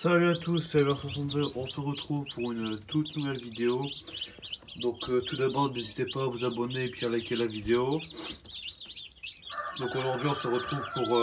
Salut à tous, c'est Ever62, on se retrouve pour une toute nouvelle vidéo. Donc tout d'abord n'hésitez pas à vous abonner et puis à liker la vidéo. Donc aujourd'hui on se retrouve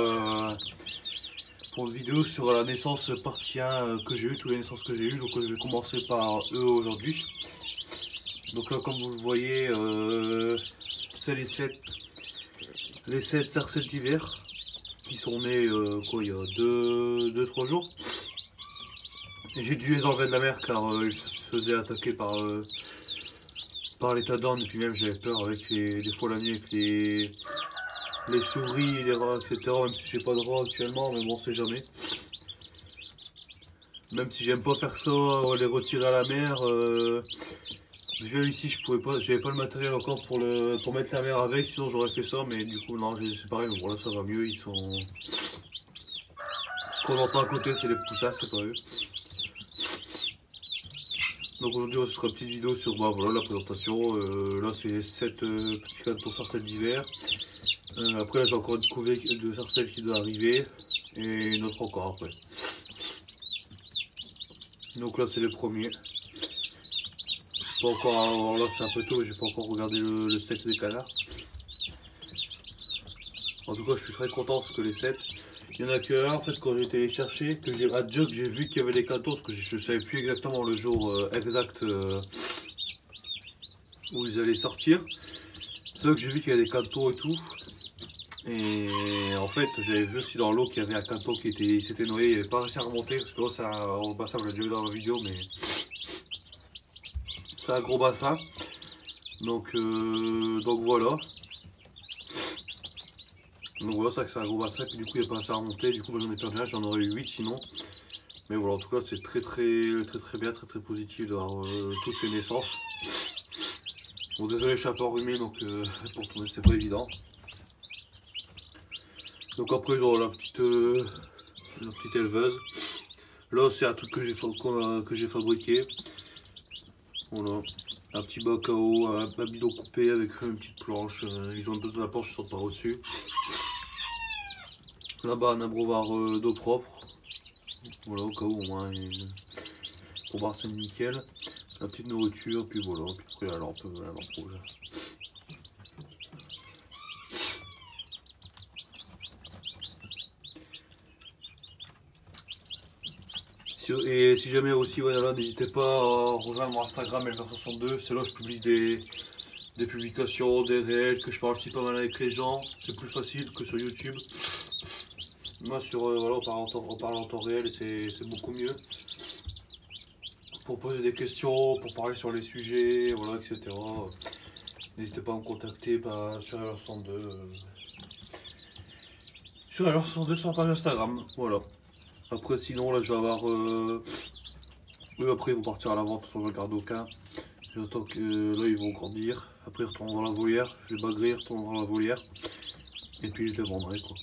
pour une vidéo sur la naissance partie 1 que j'ai eu, toutes les naissances que j'ai eues. Donc je vais commencer par eux aujourd'hui. Donc comme vous le voyez, c'est les 7 sarcelles d'hiver qui sont nés il y a 2-3 jours. J'ai dû les enlever de la mer car ils se faisaient attaquer par les tadornes, et puis même j'avais peur avec des fois la nuit avec les souris, les rats, etc. Même si j'ai pas de rats actuellement, mais bon, on sait jamais. Même si j'aime pas faire ça, les retirer à la mer. Même ici je pouvais pas, j'avais pas le matériel encore pour mettre la mer avec, sinon j'aurais fait ça, mais du coup non, j'ai séparé, mais bon là ça va mieux, ils sont. Ce qu'on entend à côté c'est les poussasses, c'est pas eux. Donc aujourd'hui ce sera une petite vidéo sur voilà, la présentation. Là c'est 7 petits canetons sarcelles d'hiver. Après là j'ai encore une couvée de sarcelles qui doit arriver. Et une autre encore après. Donc là c'est les premiers. Pas encore, alors là c'est un peu tôt, j'ai pas encore regardé le sexe des canards. En tout cas je suis très content parce que les 7. Il y en a que un en fait quand j'ai été les chercher, que j'ai radio, que j'ai vu qu'il y avait les canetons, parce que je ne savais plus exactement le jour exact où ils allaient sortir. C'est là que j'ai vu qu'il y avait des canetons et tout. Et en fait j'avais vu aussi dans l'eau qu'il y avait un caneton qui s'était noyé, il n'avait pas réussi à remonter, parce que là c'est un gros bassin, je l'ai déjà vu dans la vidéo, mais c'est un gros bassin. Donc voilà. Donc voilà, c'est un gros bassin, puis du coup il n'y a pas assez à remonter, du coup j'en ai perdu un, j'en aurais eu 8 sinon. Mais voilà, en tout cas c'est très bien, très positif d'avoir toutes ces naissances. Bon désolé, je suis un peu enrhumé, donc pour tourner c'est pas évident. Donc après la petite éleveuse. Là c'est un truc que j'ai fabriqué. Voilà, un petit bac à eau, un bidon coupé avec une petite planche. Ils ont deux de la planche, ils sont par au-dessus. Là-bas un abreuvoir d'eau propre. Voilà, au cas où au moins pour voir c'est nickel. La petite nourriture, puis voilà, puis après la lampe rouge. Et si jamais aussi, voilà, n'hésitez pas à rejoindre mon Instagram Ever62, c'est là que je publie des publications, des réels, que je parle aussi pas mal avec les gens, c'est plus facile que sur YouTube. Moi voilà, on parle en temps réel, c'est beaucoup mieux. Pour poser des questions, pour parler sur les sujets, voilà, etc. N'hésitez pas à me contacter sur Ever62. Sur Ever62 sur la page Instagram, voilà. Après sinon là je vais avoir eux après ils vont partir à la vente, je ne regarde aucun. J'attends que là ils vont grandir. Après ils retournent dans la volière, je vais bagrer, ils retournent dans la volière. Et puis je les vendrai quoi.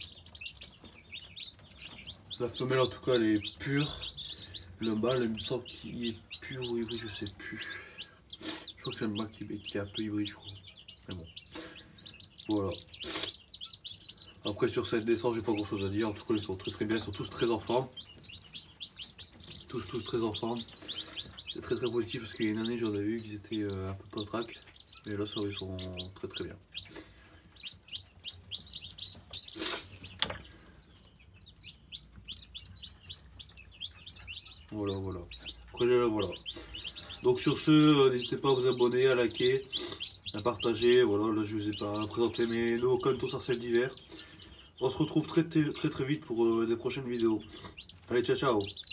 La femelle en tout cas elle est pure. Le mâle il me semble qu'il est pur ou hybride, je sais plus. Je crois que c'est le mâle qui est un peu hybride je crois. Mais bon. Voilà. Après sur cette naissance j'ai pas grand chose à dire, en tout cas ils sont très bien, ils sont tous très en forme. Tous très en forme. C'est très positif parce qu'il y a une année j'en ai vu qu'ils étaient un peu potrac. Et là ça ils sont très bien. Voilà. Après là voilà. Donc sur ce, n'hésitez pas à vous abonner, à liker, à partager. Voilà, là je vous ai pas présenté mes nouveaux canetons sarcelles d'hiver. On se retrouve très vite pour des prochaines vidéos. Allez, ciao.